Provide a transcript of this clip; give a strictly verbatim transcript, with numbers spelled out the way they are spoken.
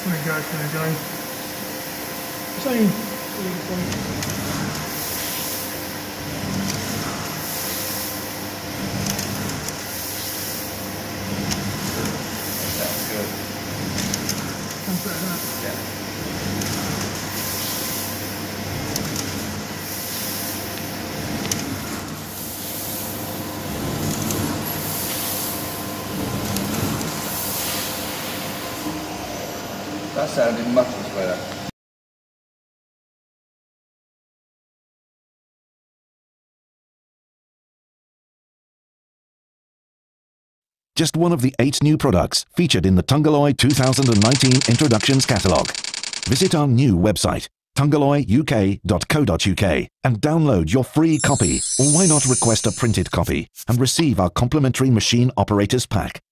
going to go for it again. Same thing. That sounded much better. Just one of the eight new products featured in the Tungaloy two thousand nineteen Introductions catalogue. Visit our new website, tungaloy U K dot co dot U K, and download your free copy, or why not request a printed copy and receive our complimentary machine operators pack.